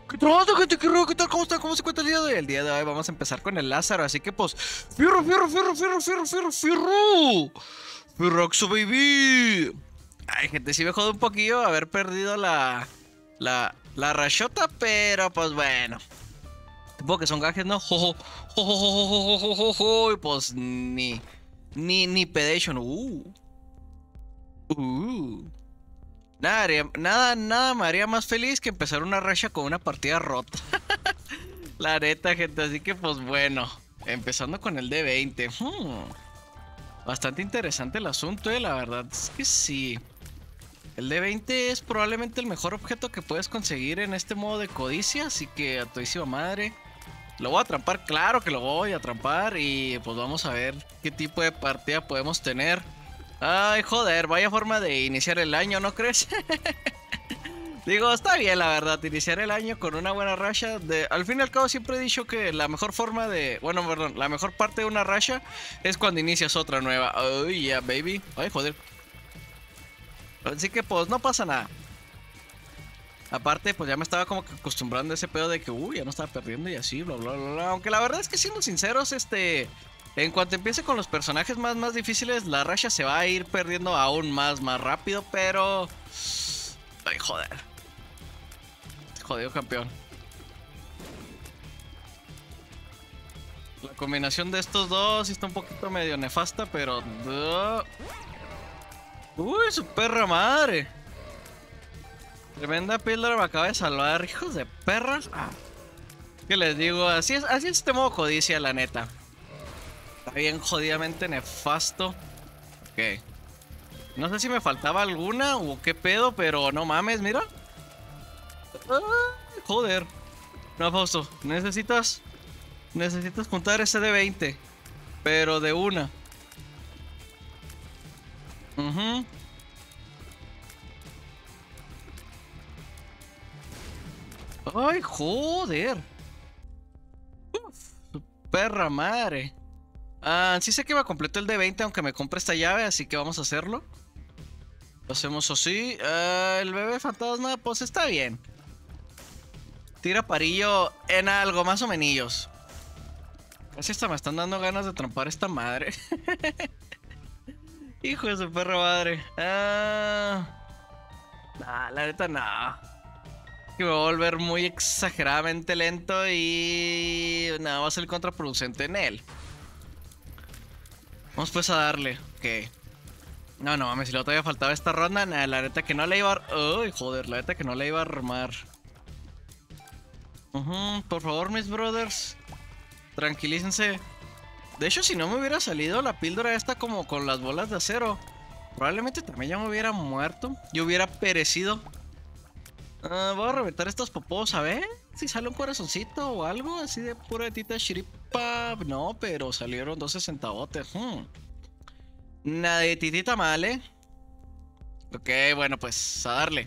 ¿Qué tal, gente? ¿Qué rollo? ¿Qué tal? ¿Cómo está? ¿Cómo se encuentra el día de hoy? El día de hoy vamos a empezar con el Lázaro, así que pues... ¡Fierro, fierro, fierro, fierro, fierro, fierro, fierro! ¡Fierroxo, baby! Ay, gente, sí me jode un poquillo haber perdido la rashota, pero pues bueno. Supongo que son gajes, ¿no? Jojo, jojo, jojo, jojo, jojo, y pues ni pedation. Uh. Nada me haría más feliz que empezar una racha con una partida rota. La neta, gente. Así que, pues bueno. Empezando con el D20. Bastante interesante el asunto, la verdad es que sí. El D20 es probablemente el mejor objeto que puedes conseguir en este modo de codicia. Así que a todísima madre. Lo voy a atrampar, claro que lo voy a atrampar. Y pues vamos a ver qué tipo de partida podemos tener. Ay, joder, vaya forma de iniciar el año, ¿no crees? Digo, está bien, la verdad, iniciar el año con una buena racha. Al fin y al cabo siempre he dicho que la mejor forma de... Bueno, perdón, la mejor parte de una racha es cuando inicias otra nueva. Oh, yeah, baby. Ay, joder. Así que pues no pasa nada. Aparte, pues ya me estaba como que acostumbrando a ese pedo de que, ya no estaba perdiendo y así, bla, bla, bla, bla. Aunque la verdad es que siendo sinceros, en cuanto empiece con los personajes más difíciles, la racha se va a ir perdiendo aún más rápido, pero... Ay, joder. Jodido campeón. La combinación de estos dos sí está un poquito medio nefasta, pero... Uy, su perra madre. Tremenda píldora me acaba de salvar, hijos de perras. ¿Qué les digo? Así es este modo codicia, la neta. Está bien jodidamente nefasto. Ok. No sé si me faltaba alguna o qué pedo, pero no mames, mira. Joder. No, Fausto, necesitas juntar ese de 20. Pero de una. Ay, joder. Su perra madre. Sí sé que me completo el de 20 aunque me compre esta llave, así que vamos a hacerlo. Lo hacemos así. El bebé fantasma, pues está bien. Tira parillo en algo, más o menos. Casi hasta me están dando ganas de trampar esta madre. Hijo de su perra madre. La neta no. Que me va a volver muy exageradamente lento y... nada, va a ser contraproducente en él. Vamos pues a darle. Ok. No mames, si lo todavía faltaba esta ronda, la neta que no la iba a... Uy, joder, la neta que no la iba a armar. Por favor, mis brothers. Tranquilícense. De hecho, si no me hubiera salido la píldora esta como con las bolas de acero, probablemente también ya me hubiera muerto. Yo hubiera perecido. Voy a reventar estos popos, a ver si sale un corazoncito o algo así de pura tita chiripa. No, pero salieron 12 centavotes. Nada de titita mal, Ok, bueno, pues a darle.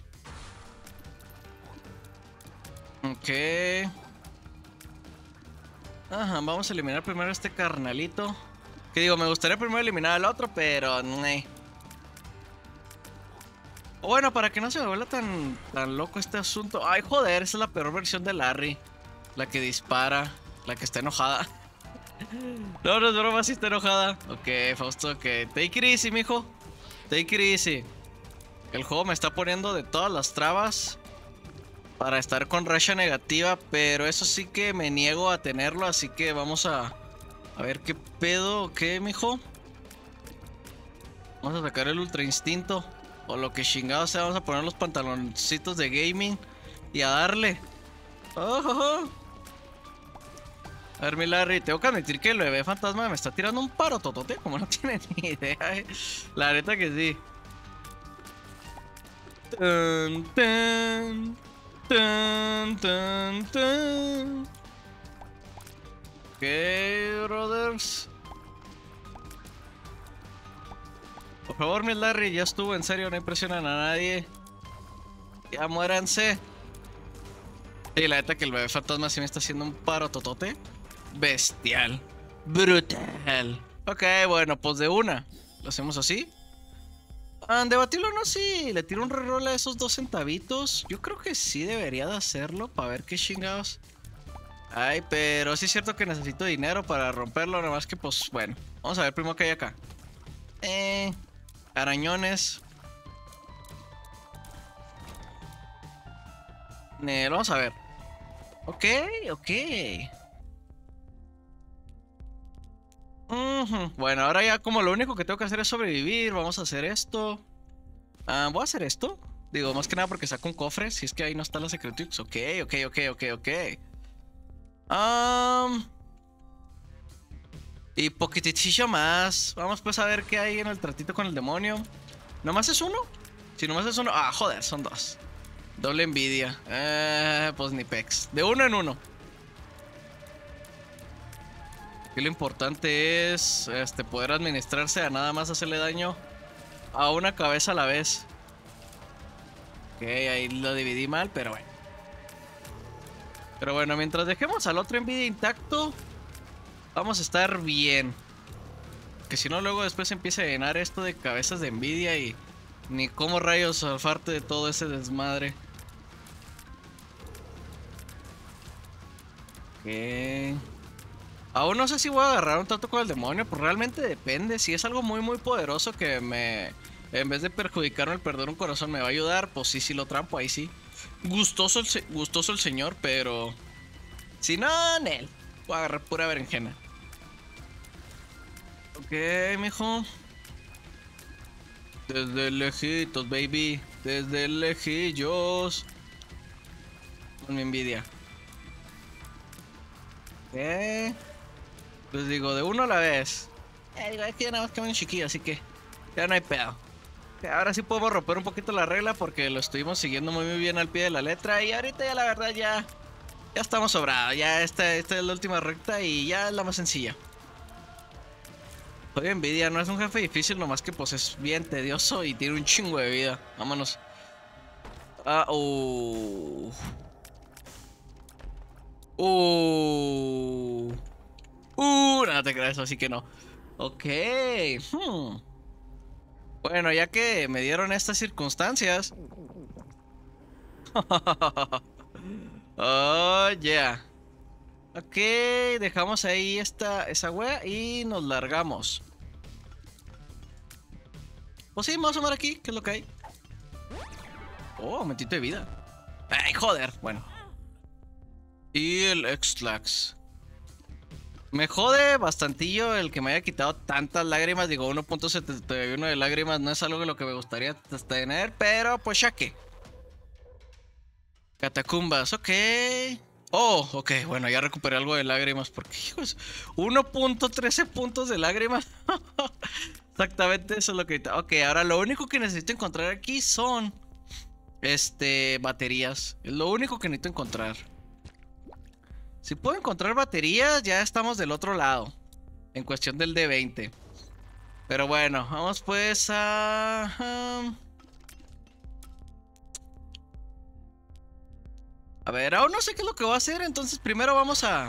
Ok. Ajá, vamos a eliminar primero a este carnalito. Que digo, me gustaría primero eliminar al otro, pero... O bueno, para que no se me vuelva tan loco este asunto. Ay, joder, esa es la peor versión de Larry. La que dispara, la que está enojada. No es broma, si está enojada. Ok, Fausto, ok. Take it easy, mijo. Take it easy. El juego me está poniendo de todas las trabas para estar con racha negativa, pero eso sí que me niego a tenerlo, así que vamos a ver qué pedo, ¿qué, mijo? Vamos a sacar el ultra instinto o lo que chingado sea, vamos a poner los pantaloncitos de gaming y a darle. A ver, mi Larry, tengo que admitir que el bebé fantasma me está tirando un paro totote, como no tiene ni idea, La neta que sí. Ok, brothers. Por favor, mi Larry, ya estuvo, en serio, no impresionan a nadie. Ya muéranse. Y la neta que el bebé fantasma sí me está haciendo un paro totote. Bestial. Brutal. Ok, bueno, pues de una. Lo hacemos así. Debatirlo no, sí. Le tiro un reroll a esos 2 centavitos. Yo creo que sí debería de hacerlo para ver qué chingados. Ay, pero sí es cierto que necesito dinero para romperlo. Nada más que, pues, bueno. Vamos a ver primero qué hay acá. Arañones. Vamos a ver. Ok, ok. Bueno, ahora ya como lo único que tengo que hacer es sobrevivir. Vamos a hacer esto. Voy a hacer esto. Digo, más que nada porque saco un cofre. Si es que ahí no está la Secretux. Ok, ok, ok, ok, ok. Y poquitito más. Vamos pues a ver qué hay en el tratito con el demonio. ¿Nomás es uno? Si nomás es uno. Ah, joder, son dos. Doble envidia. Pues ni pex. De uno en uno. Aquí lo importante es poder administrarse a nada más hacerle daño a una cabeza a la vez. Ok, ahí lo dividí mal, pero bueno. Pero bueno, mientras dejemos al otro envidia intacto, vamos a estar bien. Que si no, luego después empieza a llenar esto de cabezas de envidia y ni cómo rayos zafarte de todo ese desmadre. Ok. Aún no sé si voy a agarrar un trato con el demonio, pues realmente depende. Si es algo muy muy poderoso que en vez de perjudicarme el perder un corazón me va a ayudar, pues sí, sí lo trampo, ahí sí. Gustoso el señor, pero... Si no, Nel. Voy a agarrar pura berenjena. Ok, mijo. Desde lejitos, baby. Desde lejillos. Con mi envidia. Ok. Les digo, de uno a la vez. Digo, es que ya nada más quedan chiquillos, así que ya no hay pedo. Ahora sí podemos romper un poquito la regla porque lo estuvimos siguiendo muy bien al pie de la letra. Y ahorita ya la verdad ya estamos sobrados. Ya esta es la última recta y ya es la más sencilla. Soy envidia, no es un jefe difícil, nomás que pues es bien tedioso y tiene un chingo de vida. Vámonos. No te creas, así que no. Ok. Bueno, ya que me dieron estas circunstancias. Oh, yeah. Ok, dejamos ahí esa wea y nos largamos. Pues sí, vamos a sumar aquí, ¿qué es lo que hay? Oh, aumentito de vida. Ay, joder, bueno. Y el X-Lax. Me jode bastantillo el que me haya quitado tantas lágrimas. Digo, 1.71 de lágrimas no es algo de lo que me gustaría tener, pero pues ya que. Catacumbas, ok. Oh, ok, bueno, ya recuperé algo de lágrimas porque, hijos, 1.13 puntos de lágrimas. Exactamente eso es lo que... Ok, ahora lo único que necesito encontrar aquí son... baterías. Es lo único que necesito encontrar. Si puedo encontrar baterías, ya estamos del otro lado. En cuestión del D20. Pero bueno, vamos pues a... A ver, aún no sé qué es lo que voy a hacer. Entonces primero vamos a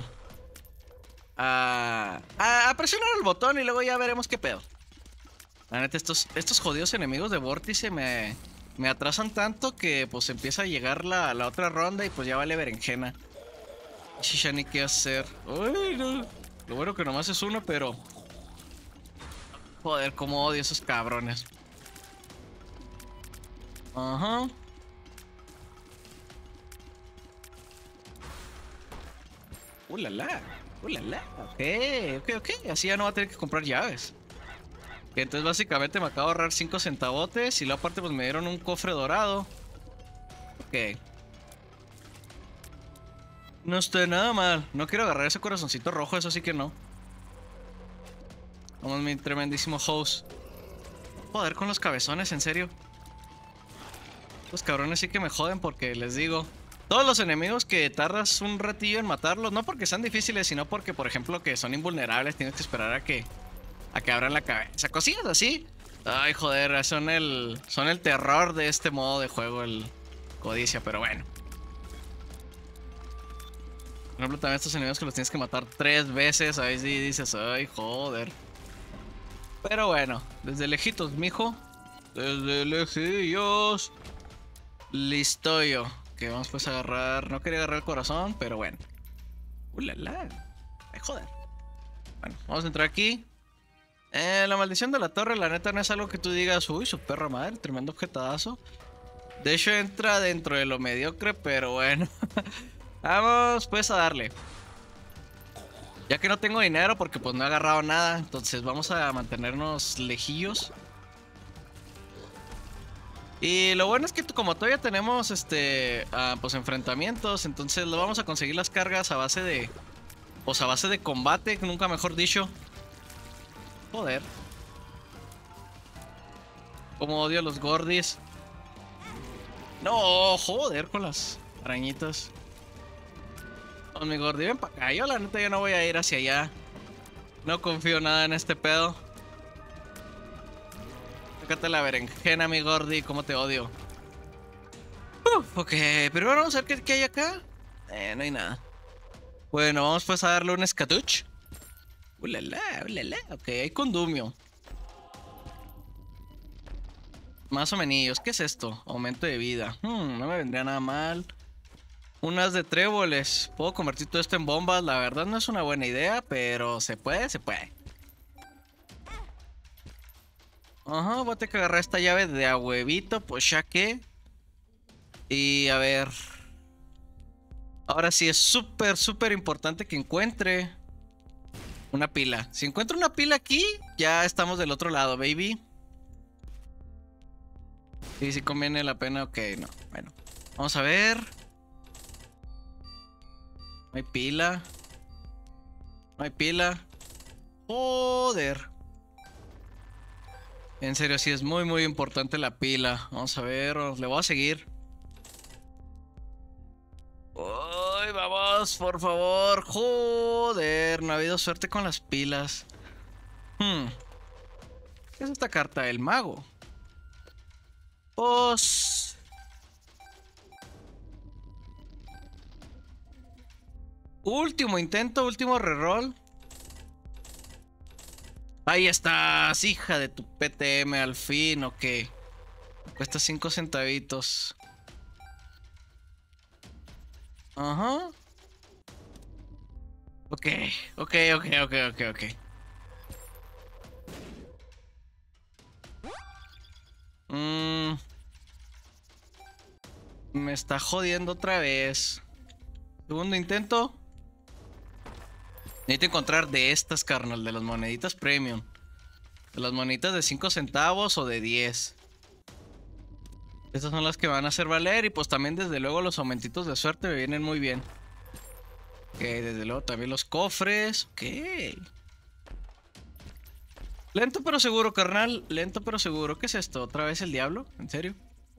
presionar el botón y luego ya veremos qué pedo. La neta, estos jodidos enemigos de vórtice me atrasan tanto que pues empieza a llegar la otra ronda y pues ya vale berenjena. Sí, ya ni qué hacer. Uy, no. Lo bueno que nomás es uno, pero... Joder, cómo odio a esos cabrones. Ajá. Ulala. Ok. Así ya no va a tener que comprar llaves. Entonces básicamente me acabo de ahorrar 5 centavotes. Y luego aparte pues me dieron un cofre dorado. Ok. No está nada mal. No quiero agarrar ese corazoncito rojo, eso sí que no. Vamos, mi tremendísimo host. Joder, con los cabezones, en serio. Los cabrones sí que me joden porque les digo... Todos los enemigos que tardas un ratillo en matarlos, no porque sean difíciles, sino porque, por ejemplo, que son invulnerables, tienes que esperar a que abran la cabeza. Cosillas así. Ay, joder, son el terror de este modo de juego, el codicia, pero bueno. Por ejemplo, también estos enemigos que los tienes que matar 3 veces, ahí sí dices, ay, joder. Pero bueno, desde lejitos, mijo. Desde lejillos. Listo yo. Que vamos pues a agarrar. No quería agarrar el corazón, pero bueno. Ulala. Ay, joder. Bueno, vamos a entrar aquí. La maldición de la torre, la neta, no es algo que tú digas, uy, su perra madre, tremendo objetadazo. De hecho, entra dentro de lo mediocre, pero bueno. Vamos pues a darle. Ya que no tengo dinero porque pues no he agarrado nada, entonces vamos a mantenernos lejillos. Y lo bueno es que como todavía tenemos pues enfrentamientos, entonces lo vamos a conseguir las cargas a base de... Pues a base de combate, nunca mejor dicho. Joder. Como odio a los gordis. No, joder con las arañitas. Con mi gordi, ven para acá. Yo la neta ya no voy a ir hacia allá. No confío nada en este pedo. Sácate la berenjena, mi gordi, cómo te odio. Ok, pero vamos a ver qué hay acá. No hay nada. Bueno, vamos pues a darle un scatuch. Ulala, ulala. Ok, hay condumio. Más o menos. ¿Qué es esto? Aumento de vida. No me vendría nada mal. Unas de tréboles. Puedo convertir todo esto en bombas. La verdad no es una buena idea, pero se puede, se puede. Ajá, voy a tener que agarrar esta llave de a huevito, pues ya que. Y a ver. Ahora sí es súper importante que encuentre una pila. Si encuentro una pila aquí, ya estamos del otro lado, baby. Y si conviene la pena, ok, no. Bueno, vamos a ver. No hay pila. No hay pila. Joder. En serio, sí es muy importante la pila. Vamos a ver, le voy a seguir. ¡Ay, vamos, por favor! Joder, no ha habido suerte con las pilas. ¿Qué es esta carta? El mago. Pues... último intento, último reroll. Ahí estás, hija de tu PTM, al fin, ok. Cuesta 5 centavitos. Ajá. Ok. Me está jodiendo otra vez. Segundo intento. Necesito encontrar de estas, carnal, de las moneditas premium. De las moneditas de 5 centavos o de 10. Estas son las que van a hacer valer. Y pues también desde luego los aumentitos de suerte me vienen muy bien. Ok, desde luego también los cofres. Ok. Lento pero seguro, carnal. Lento pero seguro. ¿Qué es esto? ¿Otra vez el diablo? ¿En serio?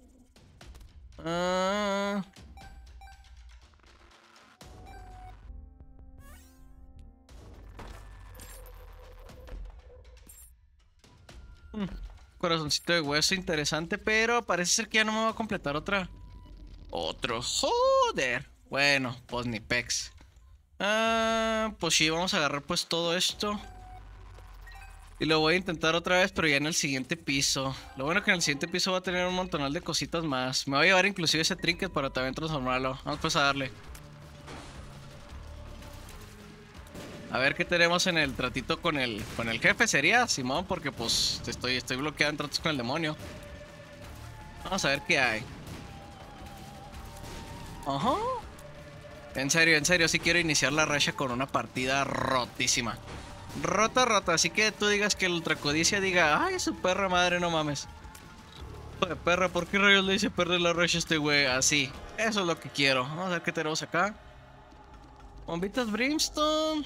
Corazoncito de hueso interesante, pero parece ser que ya no me va a completar otra. Otro, joder. Bueno, pues ni pex. Pues sí, vamos a agarrar pues todo esto. Y lo voy a intentar otra vez, pero ya en el siguiente piso. Lo bueno es que en el siguiente piso va a tener un montonal de cositas más. Me voy a llevar inclusive ese trinket para también transformarlo. Vamos pues a darle. A ver qué tenemos en el tratito con el jefe. Sería, Simón, porque pues estoy bloqueado en tratos con el demonio. Vamos a ver qué hay. Ajá. En serio, sí quiero iniciar la racha con una partida rotísima. Rota. Así que tú digas que el ultracodicia diga, ay, su perra madre, no mames. Joder, perra, ¿por qué rayos le dice perder la racha a este güey? Así. Eso es lo que quiero. Vamos a ver qué tenemos acá. Bombitas Brimstone.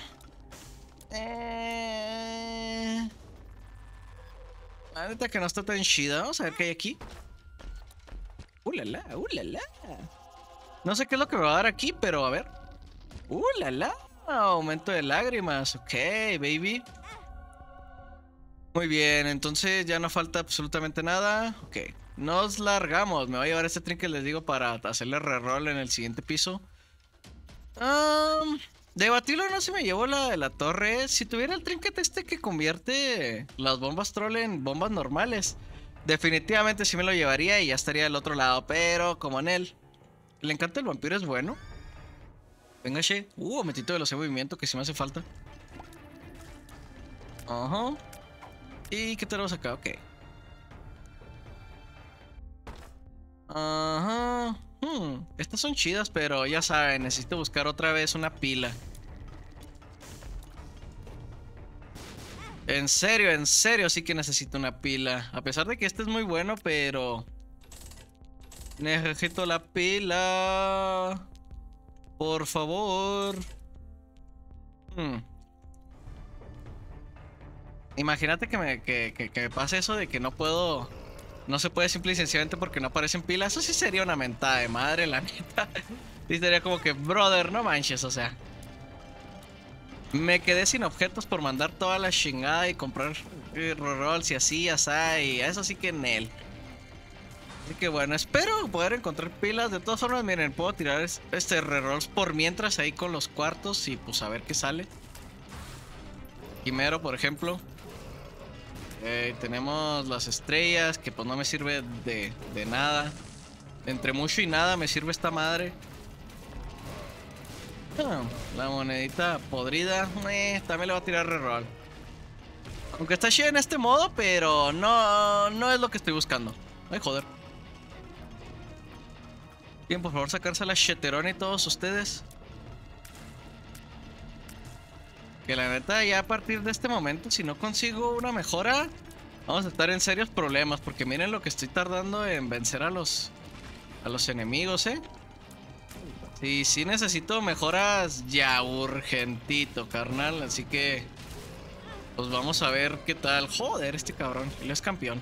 La neta que no está tan chida. Vamos a ver qué hay aquí. Ulala. No sé qué es lo que me va a dar aquí, pero a ver. Ulala. Aumento de lágrimas. Ok, baby. Muy bien, entonces ya no falta absolutamente nada. Ok, nos largamos. Me voy a llevar este trinket, les digo, para hacerle reroll en el siguiente piso. De Batilo no se me llevó la de la torre. Si tuviera el trinket este que convierte las bombas troll en bombas normales, Definitivamente sí me lo llevaría y ya estaría del otro lado. Pero como en él le encanta el vampiro, es bueno. Venga, che. Momentito de velocidad de movimiento que sí me hace falta. Ajá. ¿Y qué tenemos acá? Ok. Ajá. Estas son chidas, pero ya saben, necesito buscar otra vez una pila. En serio, sí que necesito una pila. A pesar de que este es muy bueno, pero... necesito la pila. Por favor. Imagínate que me pase eso de que no puedo... no se puede simple y sencillamente porque no aparecen pilas. Eso sí sería una mentada de madre, la neta. Sí sería como que, brother, no manches, o sea. Me quedé sin objetos por mandar toda la chingada y comprar rerolls y así, y eso sí que en él. Así que bueno, espero poder encontrar pilas. De todas formas, miren, puedo tirar rerolls por mientras ahí con los cuartos y pues a ver qué sale. Quimero, por ejemplo. Tenemos las estrellas, que pues no me sirve de nada. Entre mucho y nada me sirve esta madre. La monedita podrida, también le voy a tirar reroll. Aunque está chida en este modo, pero no es lo que estoy buscando. Ay, joder. Bien, por favor, sacarse la Sheteroni todos ustedes. Que la neta, ya a partir de este momento, si no consigo una mejora, vamos a estar en serios problemas. Porque miren lo que estoy tardando en vencer a los enemigos, sí necesito mejoras ya urgentito, carnal. Así que pues vamos a ver qué tal. Joder, este cabrón, él es campeón.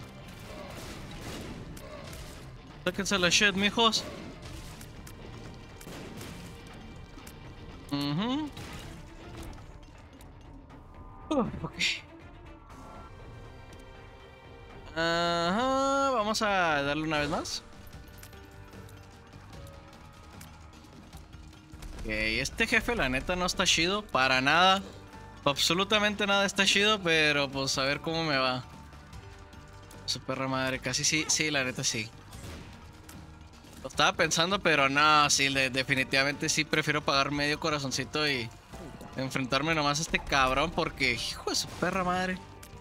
Sáquense la shit, mijos. Ok. Ajá, vamos a darle una vez más. Ok, este jefe la neta no está chido, para nada. Absolutamente nada está chido, pero pues a ver cómo me va. Su perra madre, casi sí, la neta sí. Lo estaba pensando, pero no, sí, definitivamente sí prefiero pagar medio corazoncito y enfrentarme nomás a este cabrón porque, hijo de su perra madre.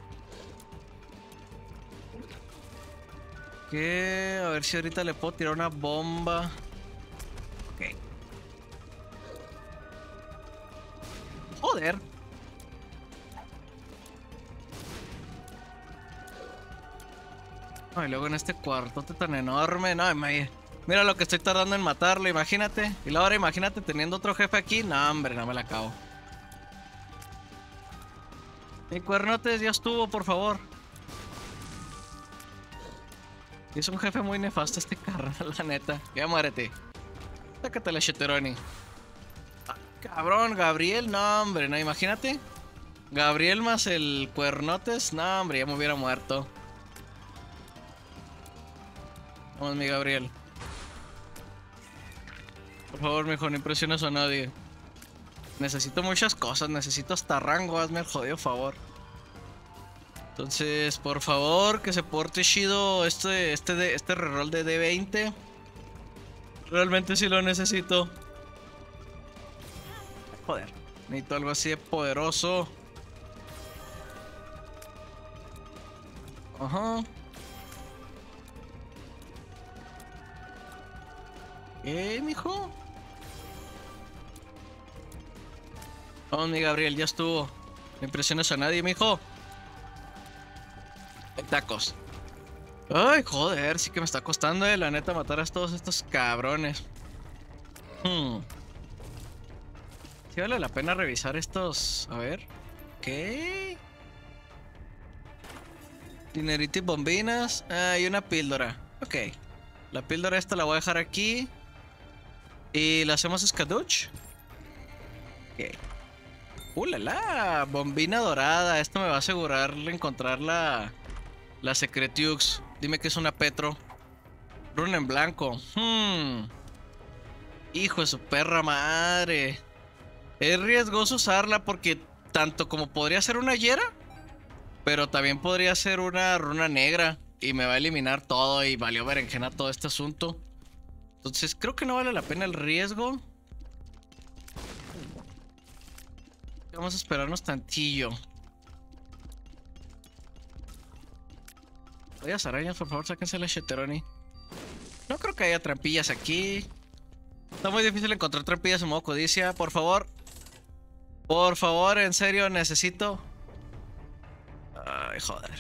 Que a ver si ahorita le puedo tirar una bomba. Ok. Joder. Ay, luego en este cuartote tan enorme. No, mira lo que estoy tardando en matarlo, imagínate. Y ahora imagínate teniendo otro jefe aquí. No, hombre, no me la acabo. Mi cuernotes ya estuvo, por favor. Es un jefe muy nefasto este carnal, la neta. Ya muérete. Sácate la Sheteroni. Ah, cabrón, Gabriel, no, hombre, no, imagínate. Gabriel más el cuernotes, no, hombre, ya me hubiera muerto. Vamos, mi Gabriel. Por favor, mejor no impresiones a nadie. Necesito muchas cosas, necesito hasta rango, hazme el jodido favor. Entonces, por favor, que se porte chido este reroll de D20. Realmente sí lo necesito. Joder, necesito algo así de poderoso. Ajá. Mijo? Vamos, mi Gabriel, ya estuvo. No impresiones a nadie, mijo. Tacos. Ay, joder, sí que me está costando, la neta, matar a todos estos cabrones. Sí vale la pena revisar estos. A ver. ¿Qué? Dinerito y bombinas. Ah, y una píldora. Ok. La píldora esta la voy a dejar aquí. Y la hacemos escaduch. Ok. La bombina dorada. Esto me va a asegurar encontrar la Secretiux. Dime que es una Petro. Runa en blanco. Hijo de su perra madre. Es riesgoso usarla porque tanto como podría ser una hiera, pero también podría ser una runa negra. y me va a eliminar todo y valió berenjena todo este asunto. Entonces creo que no vale la pena el riesgo. Vamos a esperarnos tantillo. Varias arañas, por favor, sáquense la Sheteroni. No creo que haya trampillas aquí. Está muy difícil encontrar trampillas en modo codicia. Por favor. Por favor, en serio, necesito. Ay, joder.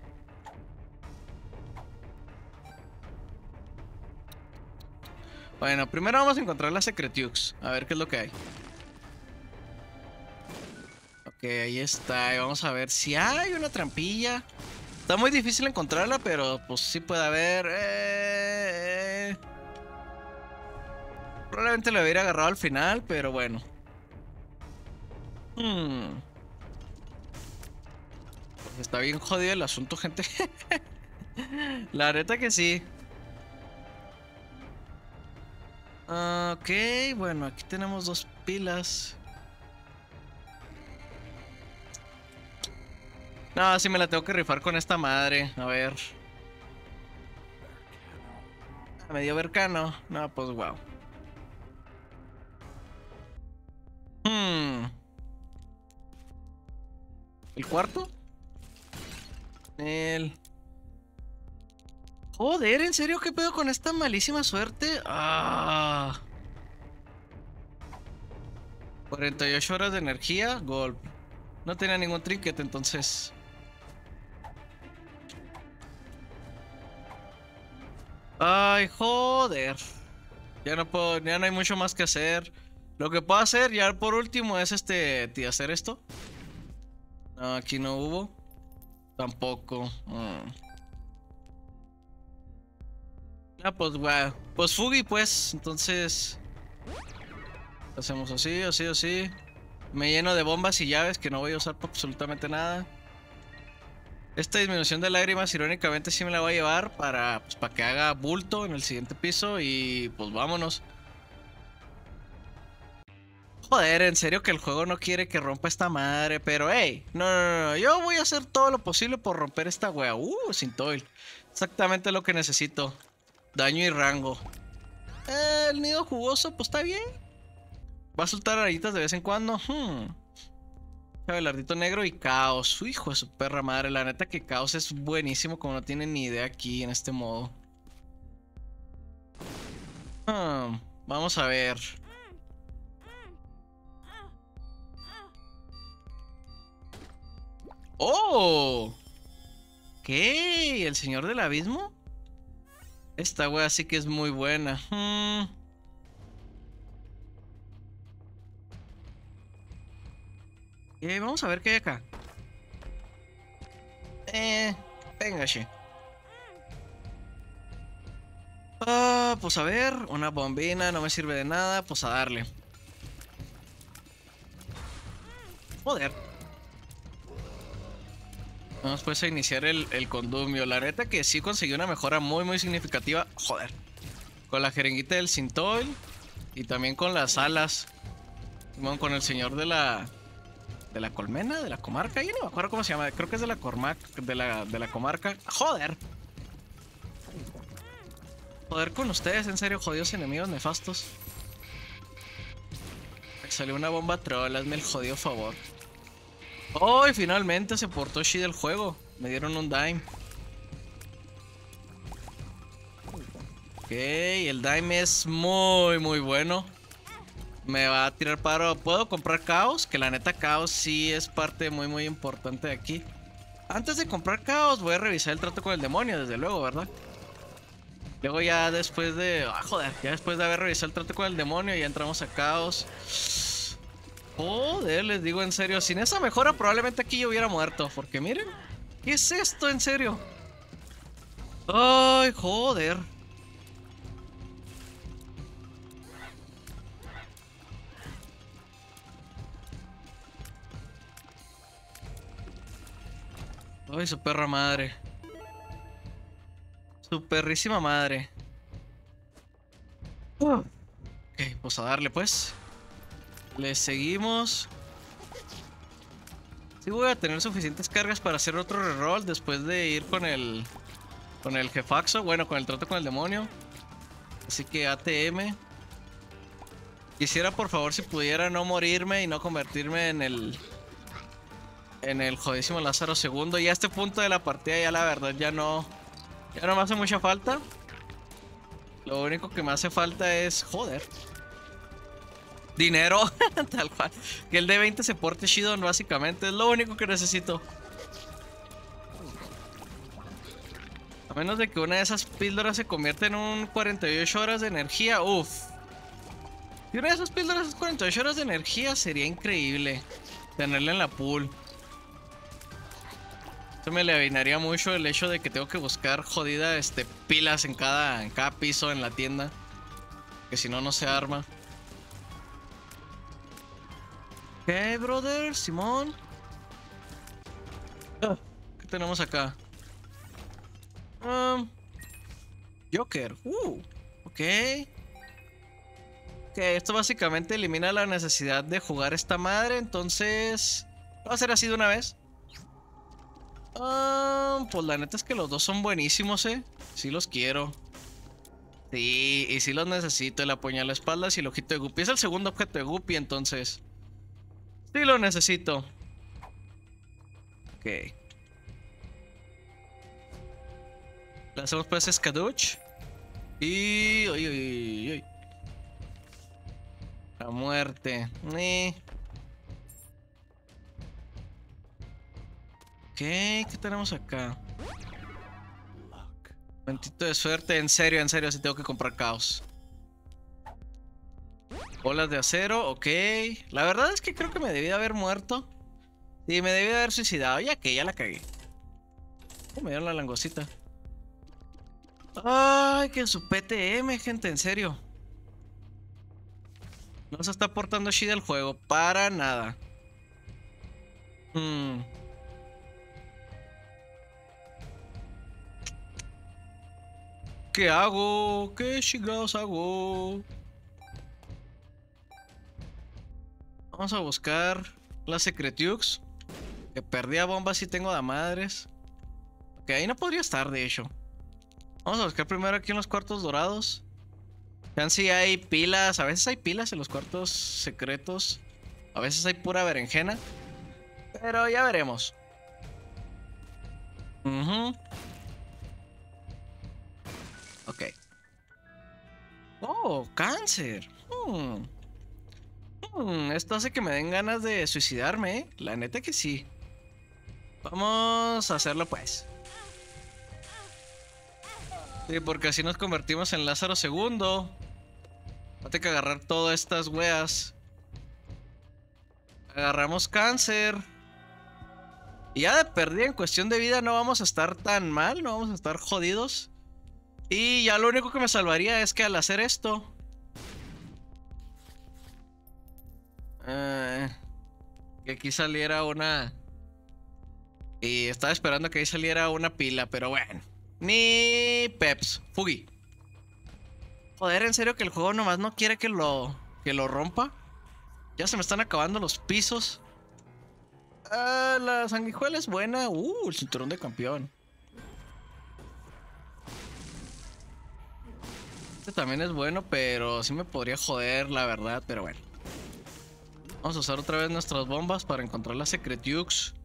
Bueno, primero vamos a encontrar la Secretiux. A ver qué es lo que hay. Ok, ahí está. Y vamos a ver si hay una trampilla. Está muy difícil encontrarla, pero pues sí puede haber. Probablemente le hubiera agarrado al final, pero bueno. Pues está bien jodido el asunto, gente. La neta que sí. Ok, bueno, aquí tenemos 2 pilas. No, sí me la tengo que rifar con esta madre. A ver. Me dio Vercano. No, pues wow. ¿El cuarto? Joder, ¿en serio qué pedo con esta malísima suerte? 48 horas de energía, golpe. No tenía ningún trinket, entonces. Ay, joder. Ya no puedo, ya no hay mucho más que hacer. Lo que puedo hacer ya por último es hacer esto. No, aquí no hubo. Tampoco. Pues wow. Pues Fugi pues. Entonces hacemos así, así, así. Me lleno de bombas y llaves que no voy a usar para absolutamente nada. Esta disminución de lágrimas irónicamente sí me la voy a llevar para que haga bulto en el siguiente piso. Y pues vámonos. Joder, en serio que el juego no quiere que rompa esta madre. Pero hey, no, yo voy a hacer todo lo posible por romper esta wea. Sintoil. Exactamente lo que necesito. Daño y rango. El nido jugoso, pues está bien. Va a soltar arañitas de vez en cuando. Abelardito negro y caos. Hijo de su perra madre. La neta que caos es buenísimo, como no tienen ni idea aquí en este modo. Vamos a ver. ¡Oh! ¿Qué? ¿El señor del abismo? Esta wea sí que es muy buena. Vamos a ver qué hay acá. Venga, che. Pues a ver, una bombina no me sirve de nada, pues a darle. Joder. Vamos pues a iniciar el condumio. La neta que sí conseguí una mejora muy significativa. Joder. Con la jeringuita del Sintoil. Y también con las alas. Bueno, con el señor de la colmena, de la comarca. Yo no me acuerdo cómo se llama. Creo que es de la comarca. ¡Joder! Joder con ustedes, en serio, jodidos enemigos nefastos. Me salió una bomba troll, hazme el jodido favor. ¡Oh! Y finalmente se portó chido el juego. Me dieron un dime. Ok, el dime es muy bueno. Me va a tirar paro. ¿Puedo comprar caos? Que la neta caos sí es parte muy importante de aquí. Antes de comprar caos voy a revisar el trato con el demonio, desde luego, ¿verdad? Luego ya después de... joder, ya después de haber revisado el trato con el demonio ya entramos a caos. Joder, les digo en serio, sin esa mejora probablemente aquí yo hubiera muerto. Porque miren, ¿qué es esto en serio? Ay, joder. Ay, su perra madre. Su perrísima madre. Ok, pues a darle pues. Le seguimos. Sí voy a tener suficientes cargas para hacer otro reroll después de ir con el Con el jefaxo, bueno, con el trato con el demonio. Así que ATM. Quisiera por favor si pudiera no morirme y no convertirme en el jodísimo Lázaro II. Y a este punto de la partida ya la verdad ya no me hace mucha falta. Lo único que me hace falta es, joder, dinero. Tal cual. Que el D20 se porte chido básicamente. Es lo único que necesito. A menos de que una de esas píldoras se convierta en un 48 horas de energía. Uff. Si una de esas píldoras es 48 horas de energía, sería increíble tenerla en la pool. Eso me le avinaría mucho el hecho de que tengo que buscar jodida pilas en cada piso en la tienda. Que si no, no se arma. Ok, brother, Simón. ¿Qué tenemos acá? Joker. Ok. Ok, esto básicamente elimina la necesidad de jugar esta madre. Entonces, ¿va a ser así de una vez? Pues la neta es que los dos son buenísimos, Sí los quiero. Sí, y sí los necesito. El apuñal a espaldas y el ojito de Guppy. Es el segundo objeto de Guppy, entonces sí lo necesito. Ok. Le hacemos pues Skaduch. Y... Uy. La muerte. Ok, ¿qué tenemos acá? Momentito de suerte. En serio, si tengo que comprar caos. Bolas de acero, ok. La verdad es que creo que me debí de haber muerto. Sí, me debí de haber suicidado. Ya que ya la cagué. Me dieron la langosita. Ay, que su PTM, gente, en serio. No se está portando chido el juego, para nada. ¿Qué hago? ¿Qué chingados hago? Vamos a buscar la Secretiux. Que perdí a bombas y tengo de madres. Ok, ahí no podría estar, de hecho. Vamos a buscar primero aquí en los cuartos dorados. Vean si hay pilas. A veces hay pilas en los cuartos secretos. A veces hay pura berenjena. Pero ya veremos. Ok. Oh, cáncer. Esto hace que me den ganas de suicidarme, ¿eh? La neta que sí. Vamos a hacerlo pues. Sí, porque así nos convertimos en Lázaro II. Va a tener que agarrar todas estas weas. Agarramos cáncer. Y ya de perdida en cuestión de vida no vamos a estar tan mal. No vamos a estar jodidos. Y ya lo único que me salvaría es que al hacer esto... que aquí saliera una... Y estaba esperando que ahí saliera una pila, pero bueno. Ni peps. Fugi. Joder, en serio que el juego nomás no quiere que lo rompa. Ya se me están acabando los pisos. La sanguijuela es buena. El cinturón de campeón. Este también es bueno, pero sí me podría joder, la verdad, pero bueno. Vamos a usar otra vez nuestras bombas para encontrar la Secretiux.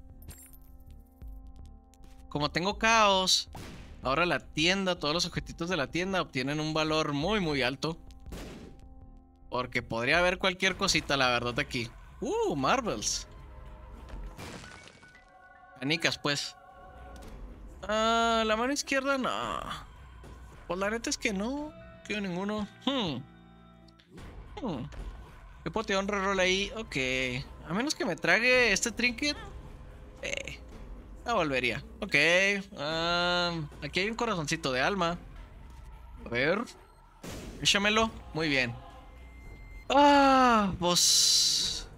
Como tengo caos, ahora la tienda, todos los objetitos de la tienda obtienen un valor muy muy alto. Porque podría haber cualquier cosita, la verdad, aquí. Marbles. Canicas, pues. La mano izquierda, no. Pues la neta es que no quiero ninguno. ¿Qué poteón reroll ahí? Ok. A menos que me trague este trinket. La volvería. Ok. Aquí hay un corazoncito de alma. A ver. Échamelo. Muy bien. Pues...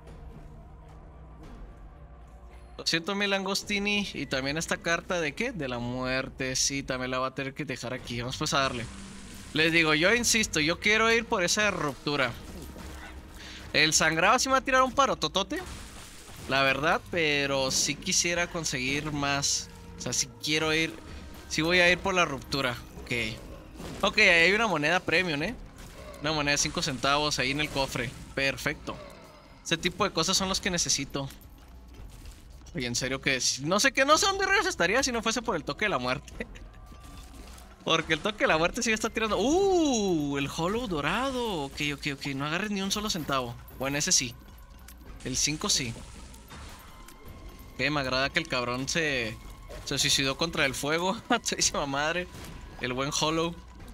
Lo siento, mi langostini. Y también esta carta de ¿qué? De la muerte. Sí, también la va a tener que dejar aquí. Vamos pues a darle. Les digo, yo insisto, yo quiero ir por esa ruptura. El sangrado sí me va a tirar un parototote, la verdad, pero sí quisiera conseguir más. O sea, sí quiero ir. Sí voy a ir por la ruptura. Ok. Ok, ahí hay una moneda premium, ¿eh? Una moneda de 5 centavos ahí en el cofre. Perfecto. Ese tipo de cosas son los que necesito. Oye, en serio que no sé qué, no sé dónde rayos estaría si no fuese por el toque de la muerte. Porque el toque de la muerte sí está tirando. El hollow dorado. Ok, ok, ok. No agarres ni un solo centavo. Bueno, ese sí. El 5 sí. Ok, me agrada que el cabrón se suicidó contra el fuego. Todísima madre. El buen hollow.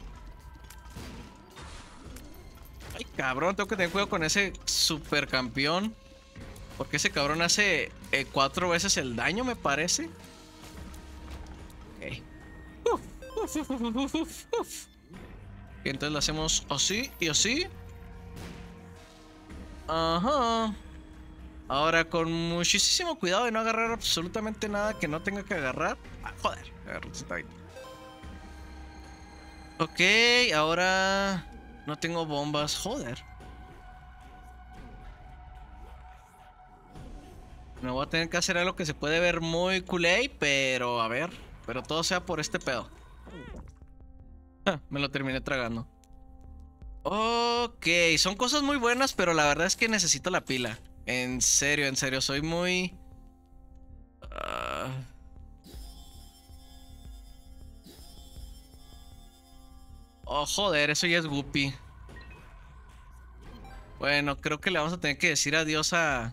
Ay, cabrón, tengo que tener cuidado con ese supercampeón. Porque ese cabrón hace 4 veces el daño, me parece. Ok. Y entonces lo hacemos así y así. Ajá. Ahora con muchísimo cuidado de no agarrar absolutamente nada que no tenga que agarrar. Ah, joder. Ok, ahora no tengo bombas. Joder. Me voy a tener que hacer algo que se puede ver muy culé, pero a ver. Pero todo sea por este pedo. Me lo terminé tragando. Ok, son cosas muy buenas, pero la verdad es que necesito la pila. En serio, soy muy... Oh, joder, eso ya es Guppy. Bueno, creo que le vamos a tener que decir adiós a...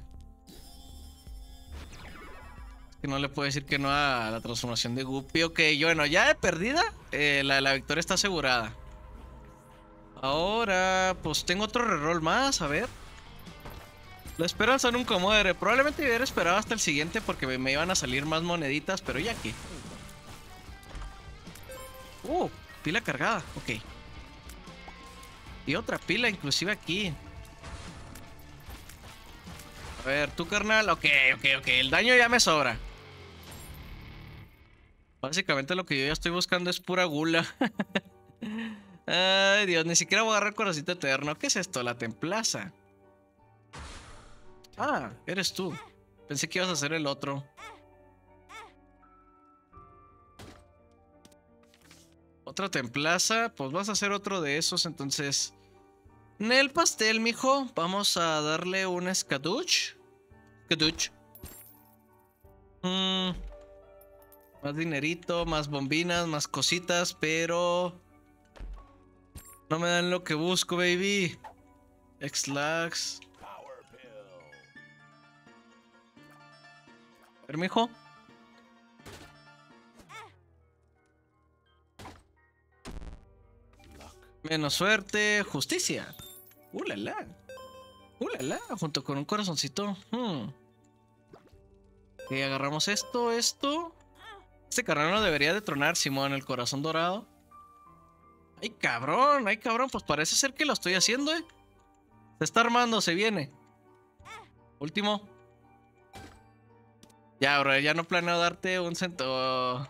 Que no le puedo decir que no a la transformación de Guppy. Ok, bueno, ya de perdida, la victoria está asegurada. Ahora, pues tengo otro reroll más, a ver. La esperanza nunca muere. Probablemente hubiera esperado hasta el siguiente porque me iban a salir más moneditas, pero ya que... pila cargada, ok. Y otra pila inclusive aquí. A ver, tú carnal, ok, el daño ya me sobra. Básicamente lo que yo ya estoy buscando es pura gula. Ay, Dios, ni siquiera voy a agarrar corazoncito eterno. ¿Qué es esto? La templaza. Ah, eres tú. Pensé que ibas a hacer el otro. Otra templaza. Pues vas a hacer otro de esos, entonces... Nel pastel, mijo. Vamos a darle un escaduch. Escaduch. Más dinerito, más bombinas, más cositas, pero... No me dan lo que busco, baby. X-Lax. A ver, mijo. Menos suerte, justicia. ¡Ulala! ¡Ulala! Junto con un corazoncito. Ok, agarramos esto. Este carnal no debería de tronar, Simón, el corazón dorado. ¡Ay, cabrón! ¡Ay, cabrón! Pues parece ser que lo estoy haciendo, ¿eh? Se está armando, se viene. Último. Ya, bro, ya no planeo darte un centavo.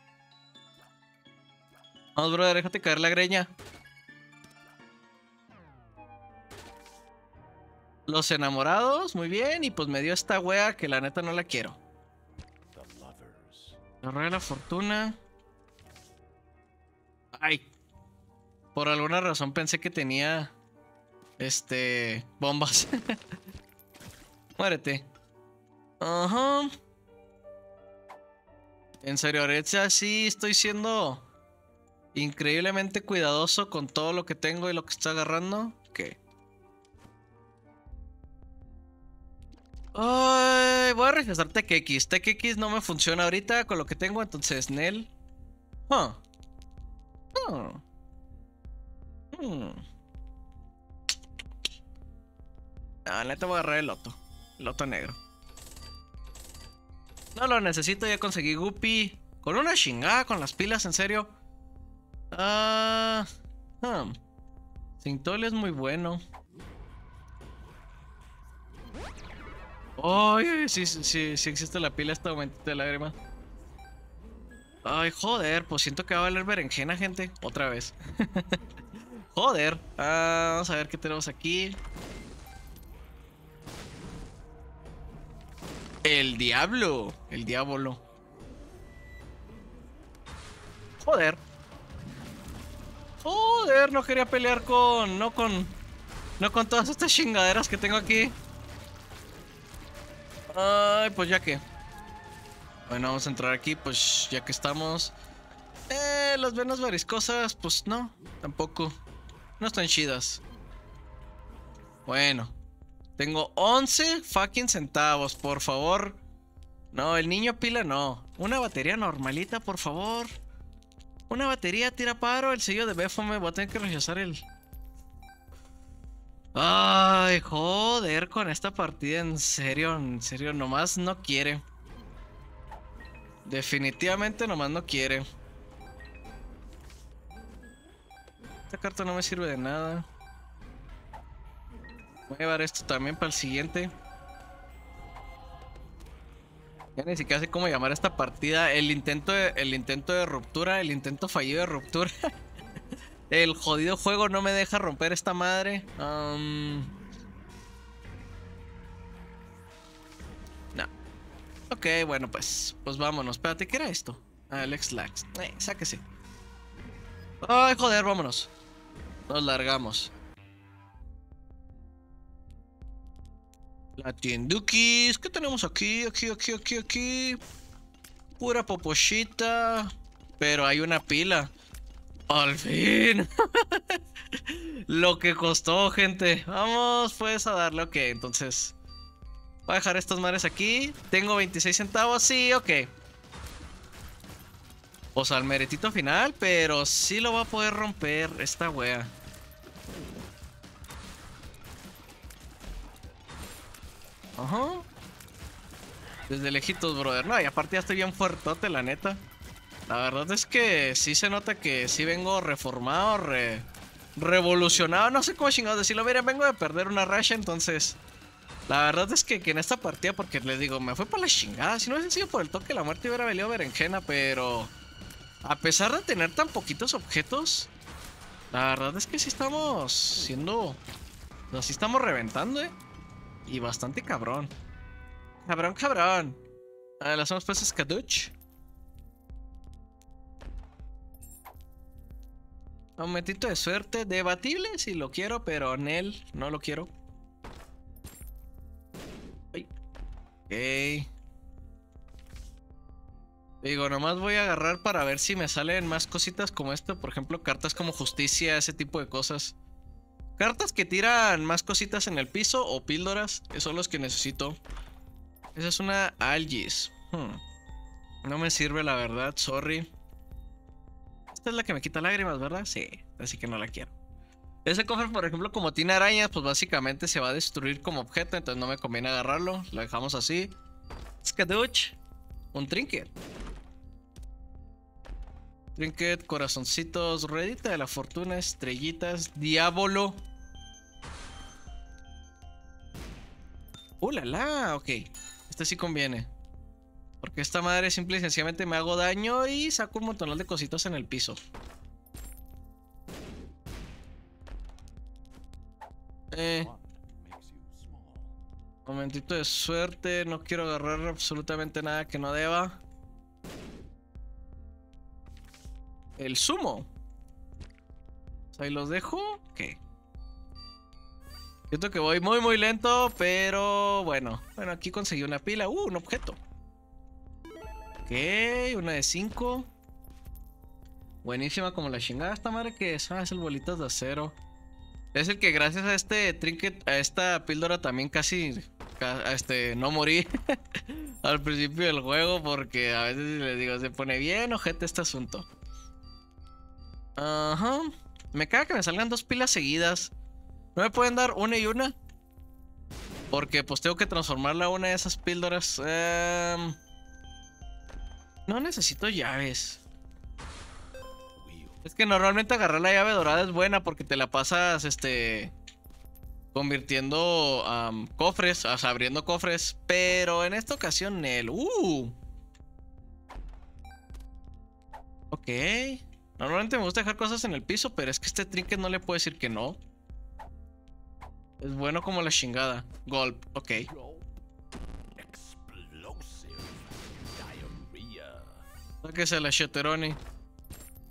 Vamos, bro, déjate caer la greña. Los enamorados, muy bien. Y pues me dio esta wea que la neta no la quiero. La rueda de la fortuna. Ay. Por alguna razón pensé que tenía... bombas. Muérete. Ajá. En serio, ahorita sí estoy siendo... increíblemente cuidadoso con todo lo que tengo y lo que estoy agarrando. ¿Qué? Ay, voy a regresar TechX. TechX no me funciona ahorita con lo que tengo, entonces Nel. Ah, neta voy a agarrar el loto. El loto negro. No lo necesito, ya conseguí Guppy. Con una chingada, con las pilas, en serio. Sintol es muy bueno. Ay, sí existe la pila esta momentito de lágrima. Ay, joder, pues siento que va a valer berenjena, gente. Otra vez. Joder. Vamos a ver qué tenemos aquí. El diablo. El diablo. Joder. Joder, no quería pelear con... No con todas estas chingaderas que tengo aquí. Ay, pues ya que... Bueno, vamos a entrar aquí, pues ya que estamos. Las venas variscosas, pues no, tampoco. No están chidas. Bueno, tengo 11 fucking centavos, por favor. No, el niño pila no. Una batería normalita, por favor. Una batería tira paro, el sello de BFOM. Voy a tener que rechazar el... Ay, joder, con esta partida, en serio, nomás no quiere. Definitivamente nomás no quiere. Esta carta no me sirve de nada. Voy a llevar esto también para el siguiente. Ya ni siquiera sé cómo llamar esta partida. El intento de ruptura, el intento fallido de ruptura. El jodido juego no me deja romper esta madre. No. Ok, bueno, pues vámonos. Espérate, ¿qué era esto? Alex Lax. Sáquese. Ay, joder, vámonos. Nos largamos. La tiendukis. ¿Qué tenemos aquí? Aquí. Pura popochita. Pero hay una pila. Al fin. Lo que costó, gente. Vamos pues a darle. Ok, entonces voy a dejar estas madres aquí. Tengo 26 centavos. Sí, ok. O sea, el meretito final. Pero sí lo va a poder romper esta wea. Ajá. Desde lejitos, brother. No, y aparte ya estoy bien fuertote, la neta. La verdad es que sí se nota que sí vengo reformado, revolucionado. No sé cómo chingados decirlo. Miren, vengo de perder una racha, entonces... La verdad es que en esta partida, porque les digo, me fue por la chingada. Si no hubiese sido por el toque, la muerte hubiera valido berenjena, pero... A pesar de tener tan poquitos objetos, la verdad es que sí estamos siendo... No, sí estamos reventando, Y bastante cabrón. Cabrón. A ver, hacemos pues Skaduch. Un momentito de suerte. Debatible si lo quiero, pero Nel no lo quiero. Ay. Ok. Digo, nomás voy a agarrar para ver si me salen más cositas como esto. Por ejemplo, cartas como justicia, ese tipo de cosas. Cartas que tiran más cositas en el piso o píldoras, que son los que necesito. Esa es una Algis. No me sirve, la verdad, sorry. Esta es la que me quita lágrimas, ¿verdad? Sí, así que no la quiero. Ese cofre, por ejemplo, como tiene arañas, pues básicamente se va a destruir como objeto, entonces no me conviene agarrarlo. Lo dejamos así. Skaduch. Un trinket. Trinket, corazoncitos, ruedita de la fortuna, estrellitas, diablo. La la, ok. Este sí conviene. Porque esta madre simple y sencillamente me hago daño y saco un montón de cositas en el piso. Momentito de suerte. No quiero agarrar absolutamente nada que no deba. El sumo. Ahí los dejo. Ok. Siento que voy muy lento, pero bueno. Bueno, aquí conseguí una pila. Un objeto. Ok, una de 5. Buenísima como la chingada. Esta madre que es, es el bolitas de acero. Es el que gracias a este trinket, a esta píldora también casi no morí al principio del juego, porque a veces les digo, se pone bien ojete este asunto. Ajá. Me caga que me salgan 2 pilas seguidas. ¿No me pueden dar una y una? Porque pues tengo que transformarla a una de esas píldoras. No necesito llaves. Es que normalmente agarrar la llave dorada es buena porque te la pasas convirtiendo cofres, o sea, abriendo cofres. Pero en esta ocasión el... Ok. Normalmente me gusta dejar cosas en el piso, pero es que este trinket no le puedo decir que no. Es bueno como la chingada. Golp, ok. Sáquese la Sheteroni.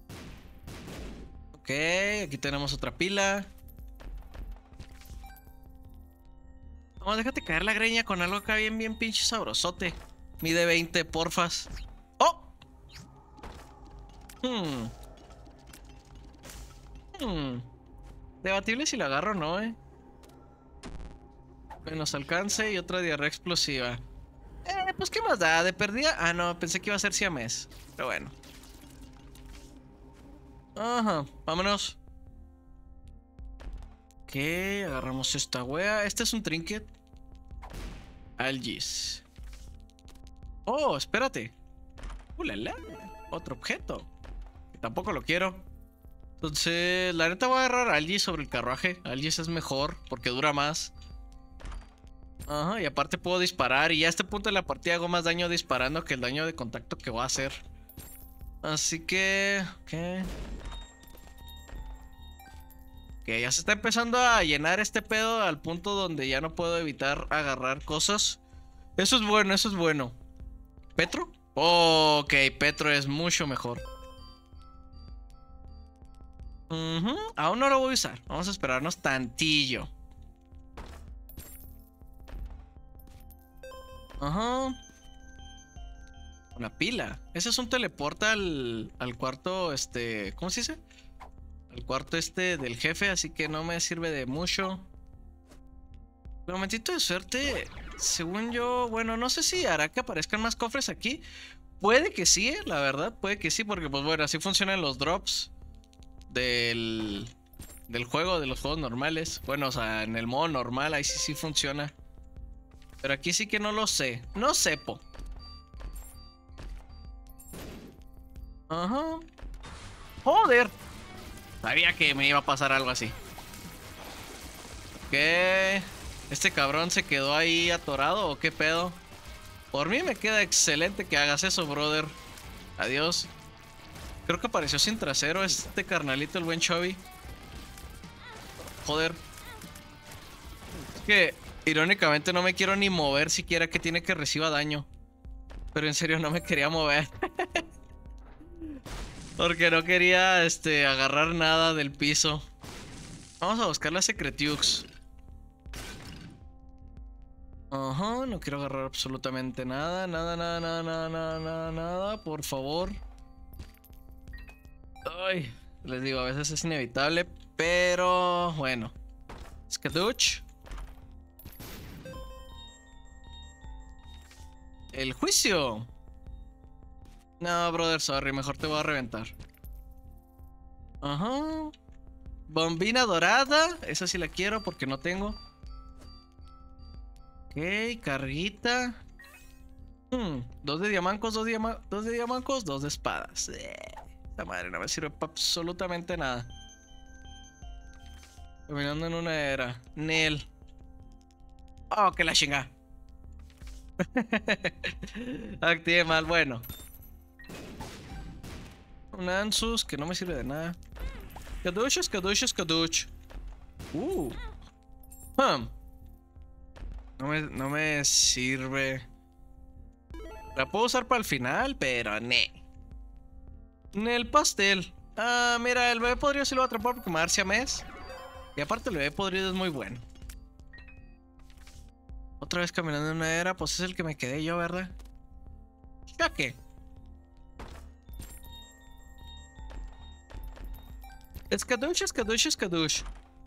Ok, aquí tenemos otra pila. Vamos, déjate caer la greña con algo acá bien pinche sabrosote. Mide 20, porfas. ¡Oh! Debatible si lo agarro o no, Menos alcance y otra diarrea explosiva. Pues qué más da, de perdida. Ah, no, pensé que iba a ser siamés. Pero bueno. Ajá, vámonos. Ok, agarramos esta wea. Este es un trinket. Algis. Oh, espérate. Ulala. Otro objeto. Que tampoco lo quiero. Entonces, la neta voy a agarrar Algis sobre el carruaje. Algis es mejor porque dura más. Ajá, y aparte puedo disparar. Y ya a este punto de la partida hago más daño disparando que el daño de contacto que voy a hacer. Así que... Ok, ya se está empezando a llenar este pedo al punto donde ya no puedo evitar agarrar cosas. Eso es bueno, eso es bueno. ¿Petro? Oh, ok, Petro es mucho mejor. Aún no lo voy a usar. Vamos a esperarnos tantillo. Ajá. Una pila. Ese es un teleporta al cuarto, ¿cómo se dice? Al cuarto del jefe, así que no me sirve de mucho. Un momentito de suerte. Según yo, bueno, no sé si hará que aparezcan más cofres aquí. Puede que sí, la verdad, puede que sí, porque pues bueno, así funcionan los drops del juego, de los juegos normales. Bueno, o sea, en el modo normal ahí sí funciona. Pero aquí sí que no lo sé. No sepo. Ajá. Joder. Sabía que me iba a pasar algo así. ¿Qué? ¿Este cabrón se quedó ahí atorado o qué pedo? Por mí me queda excelente que hagas eso, brother. Adiós. Creo que apareció sin trasero este carnalito, el buen Chubby. Joder. Es que, irónicamente, no me quiero ni mover siquiera que tiene que reciba daño. Pero en serio no me quería mover. Porque no quería, agarrar nada del piso. Vamos a buscar la Secretiux. Ajá, no quiero agarrar absolutamente nada. Nada, por favor. Ay, les digo, a veces es inevitable. Pero, bueno. Skaduch. El juicio. No, brother, sorry, mejor te voy a reventar. Ajá. Bombina dorada. Esa sí la quiero porque no tengo. Ok, carguita. Dos de diamancos, dos de diamancos, dos de espadas. Esta madre no me sirve para absolutamente nada. Caminando en una era. Nel. Oh, que la chinga. Activé mal, bueno. Un Ansus que no me sirve de nada. Kadush. No me sirve. La puedo usar para el final, pero ne. El pastel. Ah, mira, el bebé podrido sí lo va a atrapar porque me va a dar siamés. Y aparte el bebé podrido es muy bueno. Otra vez caminando en una era, pues es el que me quedé yo, ¿verdad? ¿Ya qué? Escadush.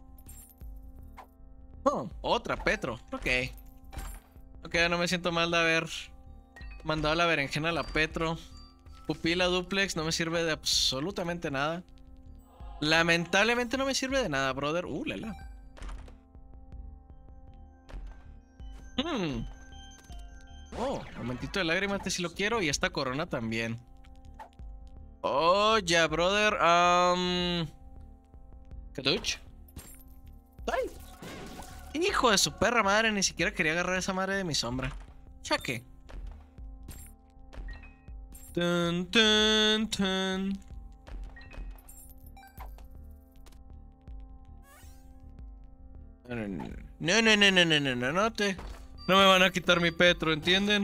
Oh, otra, Petro. Ok. Ok, no me siento mal de haber mandado la berenjena a la Petro. Pupila duplex no me sirve de absolutamente nada. Lamentablemente no me sirve de nada, brother. Lala. Oh, momentito de lágrimas, este sí lo quiero. Y esta corona también. Oh, ya, brother. Kaduch. ¡Ay! Hijo de su perra madre, ni siquiera quería agarrar a esa madre de mi sombra. Ya que. Tun. No me van a quitar mi Petro, ¿entienden?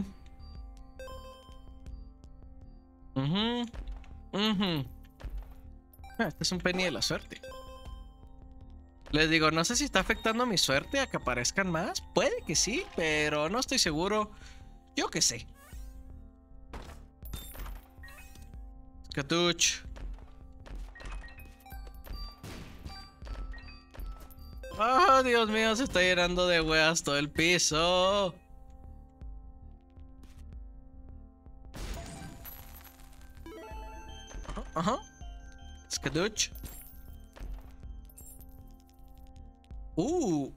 Ah, este es un penny de la suerte. Les digo, no sé si está afectando mi suerte a que aparezcan más. Puede que sí, pero no estoy seguro. Yo qué sé. Scatuch. Oh, Dios mío, se está llenando de weas todo el piso. Ajá. Skaduch. Uh.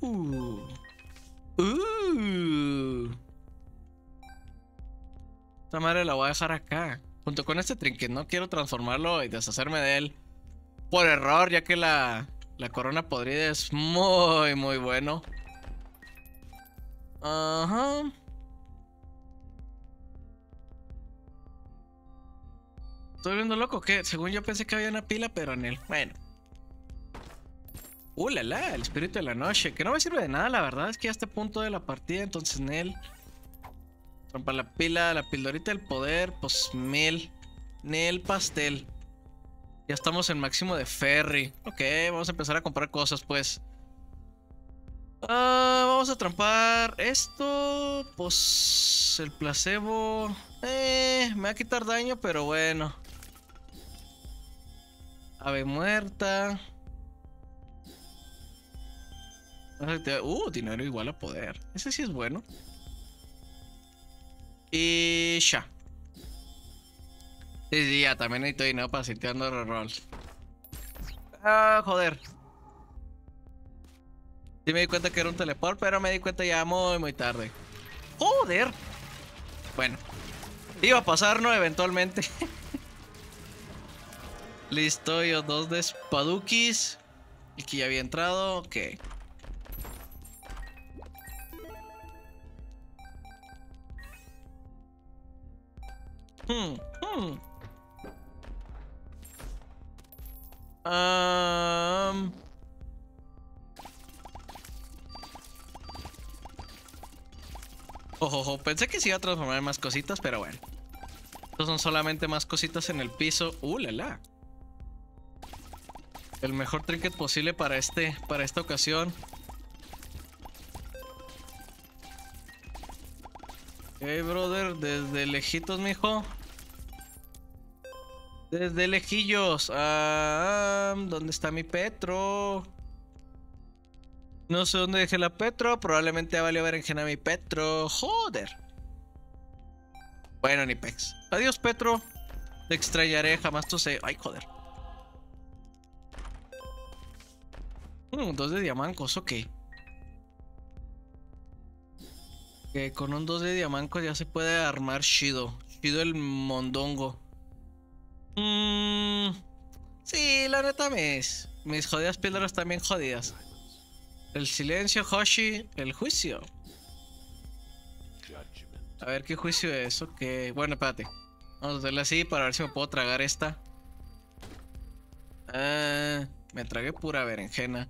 Esta madre la voy a dejar acá. Junto con este trinket, no quiero transformarlo y deshacerme de él por error, ya que la corona podrida es muy, muy bueno. Ajá. Estoy viendo loco que según yo pensé que había una pila, pero en él. Bueno. La la, el espíritu de la noche. Que no me sirve de nada, la verdad es que a este punto de la partida, entonces Nel. Trompa la pila, la pildorita del poder, pues mil. Nel pastel. Ya estamos en máximo de ferry. Ok, vamos a empezar a comprar cosas, pues. Vamos a trampar esto. Pues el placebo. Me va a quitar daño, pero bueno. Ave muerta. Dinero igual a poder. Ese sí es bueno. Y ya. Sí, ya, también necesito dinero para seguir tirando rerolls. Joder. Sí me di cuenta que era un teleport, pero me di cuenta ya muy, muy tarde. Joder. Bueno. Iba a pasar, ¿no? Eventualmente. Listo, yo 2 de Spadukis. Y que ya había entrado. Ok. Ojo, pensé que se iba a transformar en más cositas, pero bueno. Estos son solamente más cositas en el piso. La la. El mejor trinket posible para esta ocasión. Hey, brother, desde lejitos, mijo. Desde lejillos. ¿Dónde está mi Petro? No sé dónde dejé la Petro. Probablemente valió berenjena mi Petro. Joder. Bueno, ni pex. Adiós, Petro. Te extrañaré, jamás tú sé. Ay, joder. 2 de diamancos, ok. Que con un 2 de diamancos ya se puede armar Shido. Shido el mondongo. Sí, la neta mis jodidas píldoras también jodidas. El silencio, Hoshi, el juicio. A ver qué juicio es, ok. Bueno, espérate. Vamos a hacerle así para ver si me puedo tragar esta. Me tragué pura berenjena.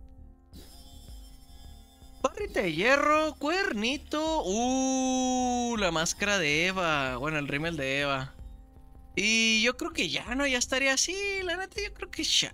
Barrita de hierro, cuernito. La máscara de Eva. Bueno, el rímel de Eva. Y yo creo que ya, ¿no? Ya estaría así. La neta, yo creo que ya.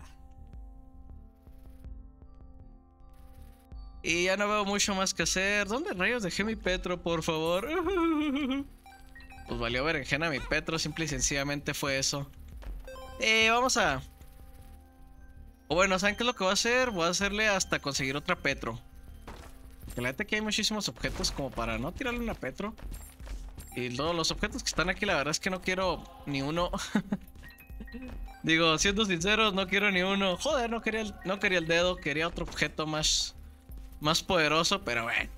Y ya no veo mucho más que hacer. ¿Dónde rayos dejé mi Petro, por favor? Pues valió berenjena mi Petro. Simple y sencillamente fue eso. Vamos a... O bueno, ¿saben qué es lo que voy a hacer? Voy a hacerle hasta conseguir otra Petro. Que la neta que hay muchísimos objetos como para no tirarle una Petro. Y todos los objetos que están aquí, la verdad es que no quiero ni uno. Digo, siendo sinceros, no quiero ni uno. Joder, no quería el dedo, quería otro objeto más poderoso, pero bueno.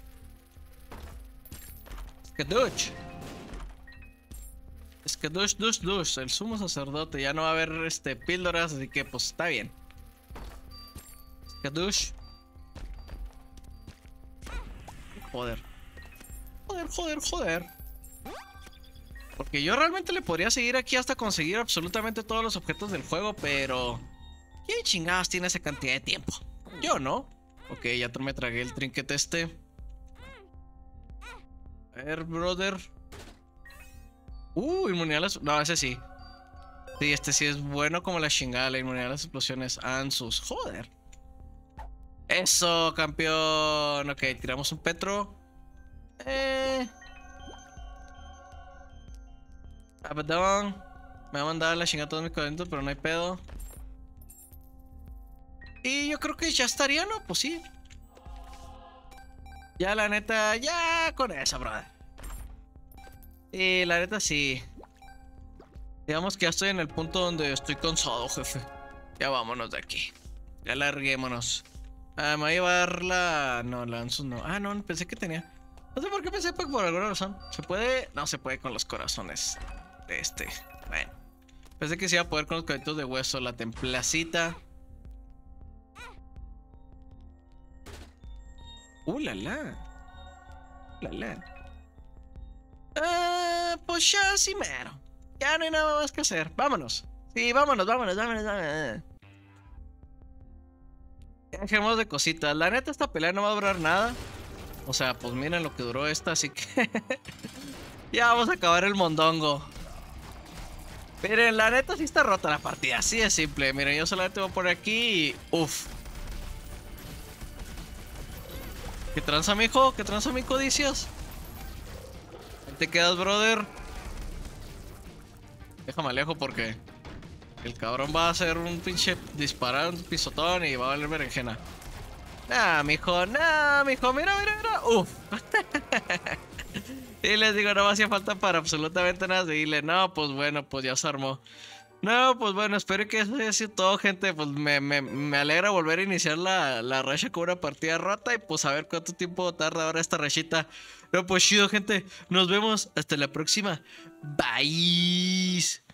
Skadush, el sumo sacerdote. Ya no va a haber píldoras, así que pues está bien. Skadush. Joder. Porque yo realmente le podría seguir aquí hasta conseguir absolutamente todos los objetos del juego, pero... ¿quién chingados tiene esa cantidad de tiempo? Yo no. Ok, ya me tragué el trinket este. A ver, brother. Inmunidad a las... No, ese sí. Sí, este sí es bueno como la chingada, la inmunidad a las explosiones. Ansus, joder. Eso, campeón. Ok, tiramos un Petro. Abaddon. Me va a mandar la chingada todos mis cuadritos, pero no hay pedo. Y yo creo que ya estaría, ¿no? Pues sí. Ya la neta, ya con eso, brother. Y la neta sí. Digamos que ya estoy en el punto donde estoy cansado, jefe. Ya vámonos de aquí. Ya larguémonos. Ah, me va a llevar la... No, la Ansus no. Ah, no, pensé que tenía. No sé por qué pensé, por alguna razón. ¿Se puede? No se puede con los corazones de este. Bueno. Pensé que se iba a poder con los cabitos de hueso. La templacita. La la. La la. Pues ya sí mero. Ya no hay nada más que hacer. Vámonos. Sí, vámonos. Dejemos de cositas. La neta, esta pelea no va a durar nada. O sea, pues miren lo que duró esta, así que... ya vamos a acabar el mondongo. Miren, la neta sí está rota la partida. Así de simple. Miren, yo solamente voy a poner aquí y... Uf. ¿Qué tranza, mijo? ¿Qué tranza, mi codicias? Ahí te quedas, brother. Déjame alejo porque... el cabrón va a hacer un pinche disparar, un pisotón y va a valer berenjena. Nah, mijo, mira. Uf. Y les digo, no me hacía falta para absolutamente nada. Seguirle, no, pues bueno, pues ya se armó. No, pues bueno, espero que eso haya sido todo, gente. Pues me alegra volver a iniciar la racha con una partida rota. Y pues a ver cuánto tiempo tarda ahora esta rachita. No, pues chido, gente. Nos vemos hasta la próxima. Bye.